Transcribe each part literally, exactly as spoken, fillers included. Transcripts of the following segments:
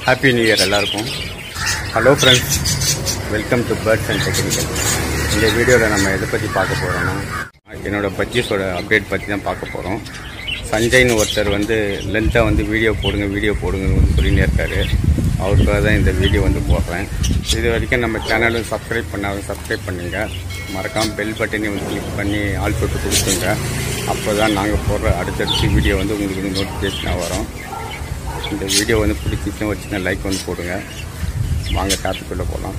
Happy New Year எல்லாருக்கும். Hello friends, welcome to birds and technical. இந்த வீடியோவில் நம்ம எதை பற்றி பார்க்க போகிறோம்னா என்னோடய பட்ஜெஸோட அப்டேட் பற்றி தான் பார்க்க போகிறோம். சஞ்சய்னு ஒருத்தர் வந்து லென்த்தாக வந்து வீடியோ போடுங்க வீடியோ போடுங்கன்னு வந்து சொல்லினே இருக்காரு. அவருக்காக தான் இந்த வீடியோ வந்து போடுறேன். இது வரைக்கும் நம்ம சேனலும் சப்ஸ்கிரைப் பண்ணாலும் சப்ஸ்கிரைப் பண்ணுங்க. மறக்காமல் பெல் பட்டனையும் வந்து கிளிக் பண்ணி ஆல் போட்டு கொடுத்துங்க. அப்போ தான் நாங்கள் போடுற அடுத்தடுத்த வீடியோ வந்து உங்களுக்கு வந்து நோட்டிஃபிகேஷனாக வரும். இந்த வீடியோ வந்து பிடிச்சிச்சுன்னா ஒரு சின்ன லைக் வந்து போடுங்க. வாங்க டாபிக்குள்ளே போகலாம்.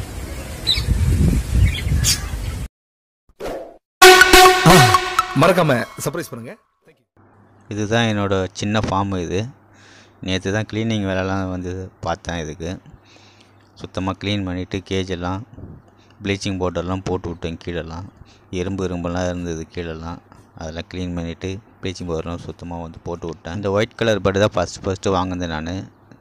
மறக்காம சர்ப்ரைஸ் பண்ணுங்க. இதுதான் என்னோட சின்ன ஃபார்ம். இது நேற்று தான் க்ளீனிங் வேலைலாம் வந்து பார்த்தேன். இதுக்கு சுத்தமாக க்ளீன் பண்ணிவிட்டு கேஜெல்லாம் ப்ளீச்சிங் பவுடர்லாம் போட்டு விட்டேன். கீழெல்லாம் எறும்பு எறும்பெல்லாம் இருந்தது கீழெல்லாம், அதெல்லாம் க்ளீன் பண்ணிவிட்டு ப்ளீச்சிங் பவுடர்லாம் சுத்தமாக வந்து போட்டு விட்டேன். இந்த ஒயிட் கலர் பேர்டு தான் ஃபஸ்ட்டு ஃபஸ்ட்டு வாங்கினேன் நான்.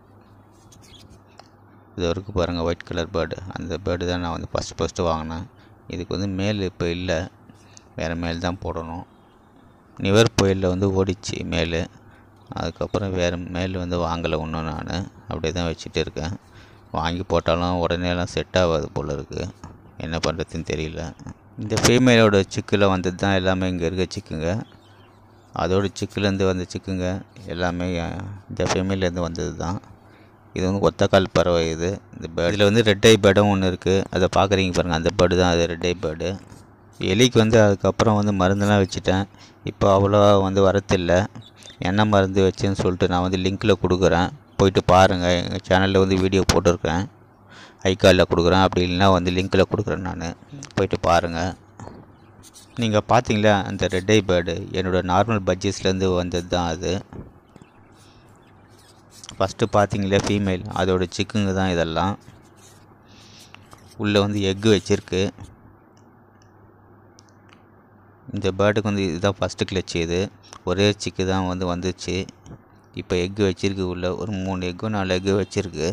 இது வரைக்கும் பாருங்கள், ஒயிட் கலர் பேர்டு. அந்த பேர்டு தான் நான் வந்து ஃபஸ்ட்டு ஃபஸ்ட்டு வாங்கினேன். இதுக்கு வந்து மேல் இப்போ இல்லை, வேறு மேல் தான் போடணும். நிவர் புயலில் வந்து ஓடிச்சு மேல். அதுக்கப்புறம் வேறு மேல் வந்து வாங்கலை ஒன்றும். நான் அப்படியே தான் வச்சுட்டு இருக்கேன். வாங்கி போட்டாலும் உடனேலாம் செட் ஆகாது போல் இருக்குது. என்ன பண்ணுறதுன்னு தெரியல. இந்த ஃபீமேலோட சிக்கில் வந்தது தான் எல்லாமே இங்கே இருக்க சிக்குங்க. அதோட சிக்கிலேருந்து வந்த சிக்குங்க எல்லாமே இந்த ஃபீமேலேருந்து வந்தது தான். இது வந்து ஒத்தக்கால் பறவை. இது இந்த பேர்டு இதில் வந்து ரெட் ஐ பேர்டும் ஒன்று இருக்குது. அதை பார்க்குறீங்க பாருங்கள், அந்த பேர்டு தான் அது, ரெட் ஐ பேர்டு. எலிக்கு வந்து அதுக்கப்புறம் வந்து மருந்தெல்லாம் வச்சுட்டேன். இப்போ அவ்வளோவா வந்து வரத்தில்லை. என்ன மருந்து வச்சேன்னு சொல்லிட்டு நான் வந்து லிங்க்கில் கொடுக்குறேன், போயிட்டு பாருங்கள். எங்கள் சேனலில் வந்து வீடியோ போட்டிருக்கேன், ஐகாலில் கொடுக்குறேன். அப்படி இல்லைன்னா வந்து லிங்க்கில் கொடுக்குறேன், நான் போயிட்டு பாருங்கள். நீங்கள் பார்த்தீங்களா அந்த ரெட் ஐ பேர்டு, என்னோடய நார்மல் பட்ஜெஸ்லேருந்து வந்தது தான் அது. ஃபஸ்ட்டு பார்த்தீங்களா ஃபீமேல், அதோட சிக்குங்க தான் இதெல்லாம். உள்ளே வந்து எக்கு வச்சுருக்கு. இந்த பேர்டுக்கு வந்து இதுதான் ஃபஸ்ட்டு கிளச்சு. இது ஒரே சிக்கு தான் வந்து வந்துச்சு. இப்போ எக்கு வச்சுருக்கு. உள்ள ஒரு மூணு எக்கோ நாலு எக்கு வச்சுருக்கு.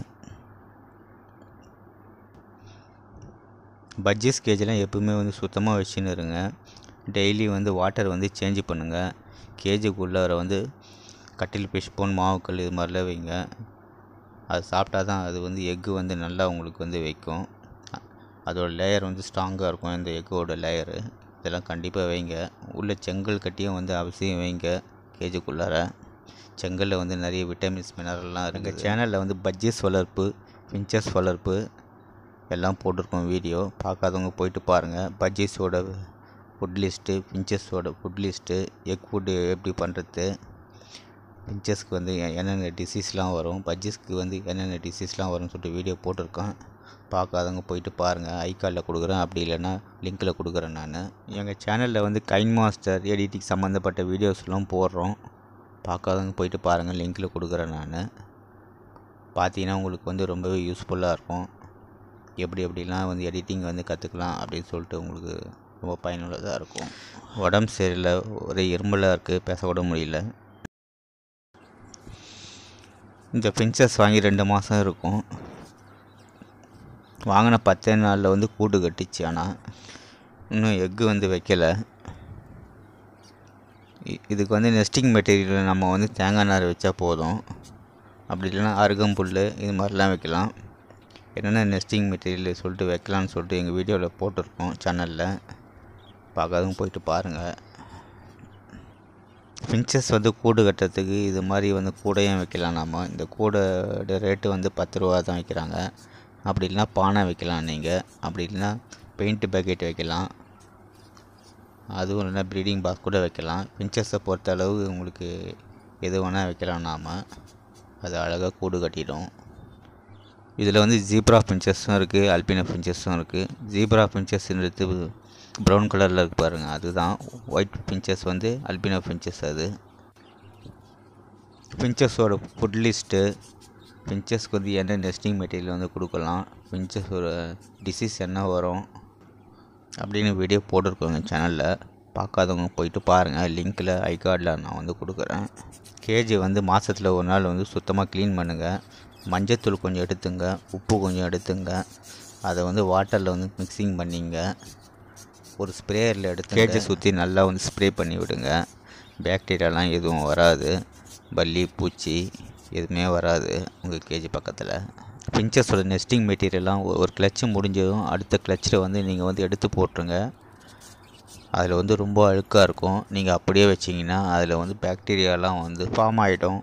பட்ஜெஸ் கேஜெலாம் எப்பவுமே வந்து சுத்தமாக வச்சுன்னு இருங்க. டெய்லி வந்து வாட்டர் வந்து சேஞ்ச் பண்ணுங்கள். கேஜுக்குள்ளே வந்து கட்டில் ஃபிஷ் போன் மாவுக்கல் இது மாதிரிலாம் வைங்க. அது சாப்பிட்டா தான் அது வந்து எக்கு வந்து நல்லா உங்களுக்கு வந்து வைக்கும். அதோடய லேயர் வந்து ஸ்ட்ராங்காக இருக்கும், இந்த எக்கோட லேயரு. இதெல்லாம் கண்டிப்பாக வைங்க. உள்ள செங்கல் கட்டியும் வந்து அவசியம் வைங்க. கேஜுக்குள்ளார செங்கலில் வந்து நிறைய விட்டமின்ஸ் மினரல்லாம் இருக்குது. சேனலில் வந்து பட்ஜெஸ் வளர்ப்பு, ஃபின்ச்சஸ் வளர்ப்பு எல்லாம் போட்டிருக்கோம் வீடியோ. பார்க்காதவங்க போயிட்டு பாருங்கள். பட்ஜெஸோட ஃபுட் லிஸ்ட்டு, ஃபின்ச்சஸோட ஃபுட் லிஸ்ட்டு, எக் ஃபுட்டு எப்படி பண்ணுறது, ஃபின்ச்சஸ்க்கு வந்து என்னென்ன டிசீஸ்லாம் வரும், பட்ஜெஸ்க்கு வந்து என்னென்ன டிசீஸ்லாம் வரும்னு சொல்லிட்டு வீடியோ போட்டிருக்கோன். பார்க்காதவங்க போயிட்டு பாருங்கள். ஐகாலில் கொடுக்குறேன், அப்படி இல்லைன்னா லிங்க்கில் கொடுக்குறேன். நான் எங்கள் சேனலில் வந்து கைன்மாஸ்டர் எடிட்டிங் சம்மந்தப்பட்ட வீடியோஸ்லாம் போடுறோம். பார்க்காதவங்க போயிட்டு பாருங்கள், லிங்க்கில் கொடுக்குறேன். நான் பார்த்தீங்கன்னா உங்களுக்கு வந்து ரொம்பவே யூஸ்ஃபுல்லாக இருக்கும். எப்படி எப்படிலாம் வந்து எடிட்டிங் வந்து கற்றுக்கலாம் அப்படின்னு சொல்லிட்டு உங்களுக்கு ரொம்ப பயனுள்ளதாக இருக்கும். உடம்பு சரியில்லை, ஒரே இருமலாக இருக்குது, பேச கூட முடியல. இந்த ஃபின்ச்சஸ் வாங்கி ரெண்டு மாதம் இருக்கும். வாங்கின பத்தே நாளில் வந்து கூடு கட்டிச்சு. ஆனால் இன்னும் எக்கு வந்து வைக்கலை. இதுக்கு வந்து நெஸ்டிங் மெட்டீரியல் நம்ம வந்து தேங்காய் நார் வச்சா போதும். அப்படி இல்லைன்னா அருகம்புல் இது மாதிரிலாம் வைக்கலாம். என்னென்ன நெஸ்டிங் மெட்டீரியல் சொல்லிட்டு வைக்கலான்னு சொல்லிட்டு எங்கள் வீடியோவில் போட்டிருக்கோம் சேனலில். பார்க்காதவங்க போயிட்டு பாருங்கள். ஃபின்ச்சஸ் வந்து கூடு கட்டுறதுக்கு இது மாதிரி வந்து கூடையும் வைக்கலாம். நம்ம இந்த கூடோட ரேட்டு வந்து பத்து ரூபா தான் வைக்கிறாங்க. அப்படி இல்லைனா பானை வைக்கலாம் நீங்கள். அப்படி இல்லைனா பெயிண்ட் பக்கெட் வைக்கலாம். அதுவும் இல்லைனா ப்ரீடிங் பாக்ஸ் கூட வைக்கலாம். ஃபின்ச்சஸை பொறுத்த அளவு உங்களுக்கு எது வேணால் வைக்கலாம். நாம் அது அழகாக கூடு கட்டிடும். இதில் வந்து ஜீப்ரா ஃபின்ச்சஸும் இருக்குது, அல்பினோ ஃபின்ச்சஸும் இருக்குது. ஜீப்ரா ஃபின்ச்சஸ்ன்றது ப்ரௌன் கலரில் இருக்குது பாருங்கள், அதுதான். ஒயிட் ஃபின்ச்சஸ் வந்து அல்பினோ ஃபின்ச்சஸ். அது ஃபின்ச்சஸோட ஃபுட் லிஸ்ட்டு, ஃபின்ச்சஸ்க்கு வந்து என்ன நெஸ்டிங் மெட்டீரியல் வந்து கொடுக்கலாம், ஃபின்ச்சஸோட டிசீஸ் என்ன வரும் அப்படின்னு வீடியோ போட்டிருக்கோங்க சேனலில். பார்க்காதவங்க போயிட்டு பாருங்கள். லிங்க்கில் ஐகார்டில் நான் வந்து கொடுக்குறேன். கேஜி வந்து மாதத்தில் ஒரு நாள் வந்து சுத்தமாக க்ளீன் பண்ணுங்கள். மஞ்சத்தூள் கொஞ்சம் எடுத்துங்க, உப்பு கொஞ்சம் எடுத்துங்க. அதை வந்து வாட்டரில் வந்து மிக்சிங் பண்ணிங்க. ஒரு ஸ்ப்ரேயரில் எடுத்து கேஜை சுற்றி நல்லா வந்து ஸ்ப்ரே பண்ணி விடுங்க. பாக்டீரியாலாம் எதுவும் வராது. பல்லி பூச்சி எதுவுமே வராது உங்கள் கேஜி பக்கத்தில். ஃபின்ச்சஸோட நெஸ்டிங் மெட்டீரியல்லாம் ஒரு கிளச்சு முடிஞ்சதும் அடுத்த கிளச்சில் வந்து நீங்கள் வந்து எடுத்து போட்டுருங்க. அதில் வந்து ரொம்ப அழுக்காக இருக்கும். நீங்கள் அப்படியே வச்சிங்கன்னா அதில் வந்து பாக்டீரியாலாம் வந்து ஃபார்ம் ஆகிடும்.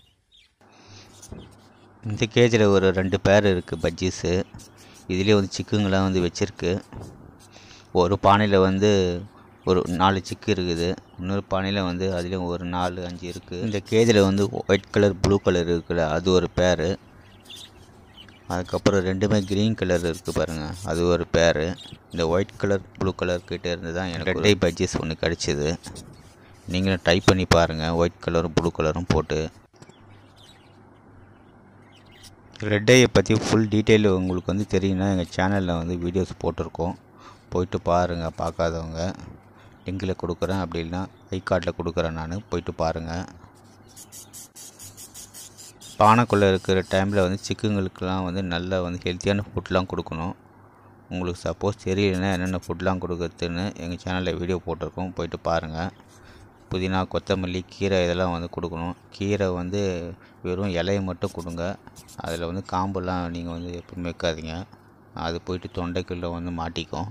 இந்த கேஜில் ஒரு ரெண்டு பேர் இருக்குது பஜ்ஜீஸு. இதுலேயே வந்து சிக்குங்களாம் வந்து வச்சுருக்கு. ஒரு பானையில் வந்து ஒரு நாலு சிக்கு இருக்குது. இன்னொரு பானையில் வந்து அதுலேயும் ஒரு நாலு அஞ்சு இருக்குது. இந்த கேஜில் வந்து ஒயிட் கலர் ப்ளூ கலர் இருக்குல்ல, அது ஒரு பேர். அதுக்கப்புறம் ரெண்டுமே க்ரீன் கலர் இருக்குது பாருங்கள், அது ஒரு பேர். இந்த ஒயிட் கலர் ப்ளூ கலர் கிட்டே இருந்து தான் எனக்கு ரெட்டை பஜ்ஜீஸ் ஒன்று கிடச்சிது. நீங்களும் ட்ரை பண்ணி பாருங்கள், ஒயிட் கலரும் ப்ளூ கலரும் போட்டு. ரெட் ஐயை பற்றி ஃபுல் டீட்டெயில் உங்களுக்கு வந்து தெரியும்னா எங்கள் சேனலில் வந்து வீடியோஸ் போட்டிருக்கோம், போயிட்டு பாருங்கள். பார்க்காதவங்க லிங்கில் கொடுக்குறேன், அப்படி இல்லைனா ஐ கார்டில் கொடுக்குறேன், நான் போயிட்டு பாருங்கள். பானைக்குள்ளே இருக்கிற டைமில் வந்து சிக்குங்களுக்கெலாம் வந்து நல்ல வந்து ஹெல்த்தியான ஃபுட்லாம் கொடுக்கணும். உங்களுக்கு சப்போஸ் தெரியலைன்னா என்னென்ன ஃபுட்லாம் கொடுக்குறதுன்னு எங்கள் சேனலில் வீடியோ போட்டிருக்கோம், போயிட்டு பாருங்கள். புதினா, கொத்தமல்லி, கீரை இதெல்லாம் வந்து கொடுக்கணும். கீரை வந்து வெறும் இலையை மட்டும் கொடுங்க. அதில் வந்து காம்பெல்லாம் நீங்கள் வந்து எப்பவுமே வைக்காதீங்க, அது போயிட்டு தொண்டைக்குள்ளே வந்து மாட்டிக்கும்.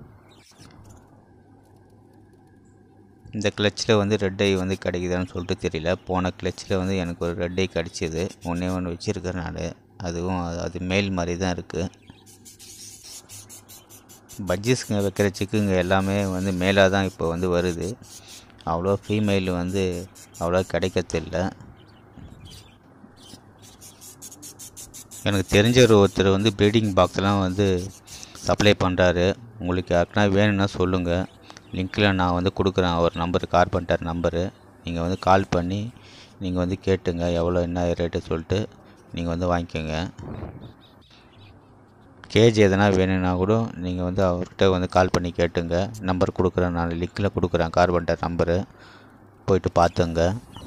இந்த கிளச்சில் வந்து ரெட் ஐ வந்து கிடைக்குதான்னு சொல்லிட்டு தெரியல. போன கிளச்சில் வந்து எனக்கு ஒரு ரெட் ஐ கிடச்சிது. ஒன்றே ஒன்று வச்சுருக்கேன் நான். அதுவும் அது மேல் மாதிரி தான் இருக்குது. பஜ்ஜீஸ்ங்க வைக்கிற சிக்குங்க எல்லாமே வந்து மேலாக தான் இப்போ வந்து வருது. அவ்வளோ ஃபீமேல் வந்து அவ்வளோ கிடைக்கிறதில்ல. எனக்கு தெரிஞ்ச ஒருத்தர் வந்து ப்ரீடிங் பாக்ஸ்லாம் வந்து சப்ளை பண்ணுறாரு. உங்களுக்கு யாருக்குன்னா வேணும்னா சொல்லுங்கள், லிங்க்கில் நான் வந்து கொடுக்குறேன் ஒரு நம்பரு, கார்பெண்டர் நம்பரு. நீங்கள் வந்து கால் பண்ணி நீங்கள் வந்து கேட்டுங்க எவ்வளோ என்ன ரேட்டு சொல்லிட்டு நீங்கள் வந்து வாங்கிக்கோங்க. கேஜி எதனா வேணும்னா கூட நீங்கள் வந்து அவர்கிட்ட வந்து கால் பண்ணி கேட்டுங்க. நம்பர் கொடுக்குறேன் நான், லிங்க்கில் கொடுக்குறேன் கார்பெண்டர் நம்பரு, போயிட்டு பார்த்துங்க.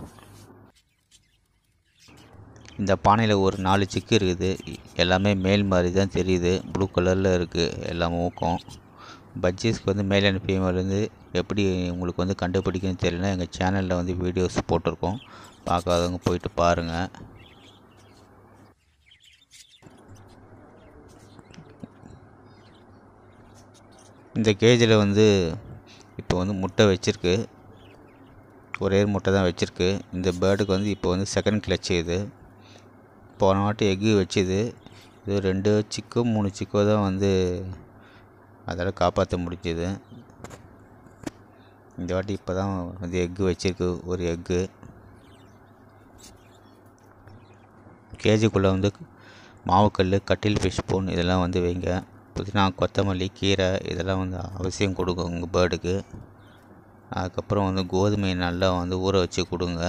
இந்த பானையில் ஒரு நாலு சிக்கு இருக்குது. எல்லாமே மேல் மாதிரி தான் தெரியுது, ப்ளூ கலரில் இருக்குது எல்லா மூக்கும். பஜ்ஜீஸ்க்கு வந்து மேல் அண்ட் ஃபீமேல் வந்து எப்படி உங்களுக்கு வந்து கண்டுபிடிக்கணும்னு தெரியலனா எங்கள் சேனலில் வந்து வீடியோஸ் போட்டிருக்கோம், பார்க்காதவங்க போயிட்டு பாருங்கள். இந்த கேஜில் வந்து இப்போ வந்து முட்டை வச்சுருக்கு, ஒரே முட்டை தான் வச்சுருக்கு. இந்த பேர்டுக்கு வந்து இப்போ வந்து செகண்ட் கிளச்சு. இது போன வாட்டி எக்கு வச்சுது. இது ரெண்டு சிக்கோ மூணு சிக்கோ தான் வந்து அதெல்லாம் காப்பாற்ற முடிஞ்சுது. இந்த வாட்டி இப்போ தான் வந்து எக்கு வச்சுருக்கு, ஒரு எக்கு. கேஜிக்குள்ளே வந்து மாவுக்கல், கட்டில், ஃபிஷ் ஸ்பூன் இதெல்லாம் வந்து வைங்க. புதினா, கொத்தமல்லி, கீரை இதெல்லாம் வந்து அவசியம் கொடுங்க உங்கள் பேர்டுக்கு. அதுக்கப்புறம் வந்து கோதுமையை நல்லா வந்து ஊற வச்சு கொடுங்க.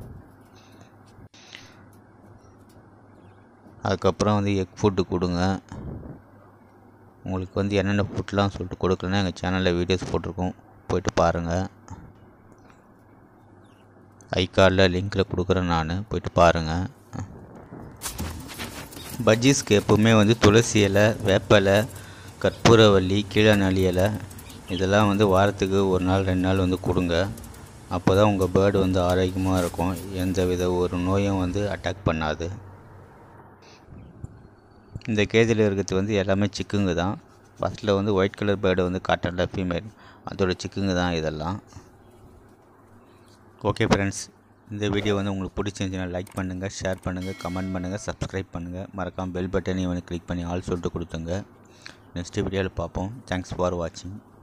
அதுக்கப்புறம் வந்து எக் ஃபுட்டு கொடுங்க. உங்களுக்கு வந்து என்னென்ன ஃபுட்லாம் சொல்லிட்டு கொடுக்கலன்னா எங்கள் சேனலில் வீடியோஸ் போட்டிருக்கோம், போயிட்டு பாருங்கள். ஐ கார்டில் லிங்க்கில் கொடுக்குறேன் நான், போயிட்டு பாருங்கள். பஜ்ஜீஸ்க்கு எப்போவுமே வந்து துளசி இலை, வேப்பலை, கற்பூரவள்ளி, கீழநெல்லி இலை இதெல்லாம் வந்து வாரத்துக்கு ஒரு நாள் ரெண்டு நாள் வந்து கொடுங்க. அப்போ தான் உங்கள் பேர்டு வந்து ஆரோக்கியமாக இருக்கும், எந்த வித ஒரு நோயும் வந்து அட்டாக் பண்ணாது. இந்த கேஜில் இருக்கிறது வந்து எல்லாமே சிக்குங்க தான். ஃபஸ்ட்டில் வந்து ஒயிட் கலர் பேர்டு வந்து காட்டன்ல ஃபீமேல், அதோட சிக்குங்க தான் இதெல்லாம். ஓகே ஃப்ரெண்ட்ஸ், இந்த வீடியோ வந்து உங்களுக்கு பிடிச்சிருந்துச்சுன்னா லைக் பண்ணுங்கள், ஷேர் பண்ணுங்கள், கமெண்ட் பண்ணுங்கள், சப்ஸ்கிரைப் பண்ணுங்கள். மறக்காமல் பெல் பட்டனையும் வந்து கிளிக் பண்ணி ஆல் சொல்லிட்டு கொடுத்துங்க. நெக்ஸ்ட் வீடியோவில் பார்ப்போம். தேங்க்ஸ் ஃபார் வாட்சிங்.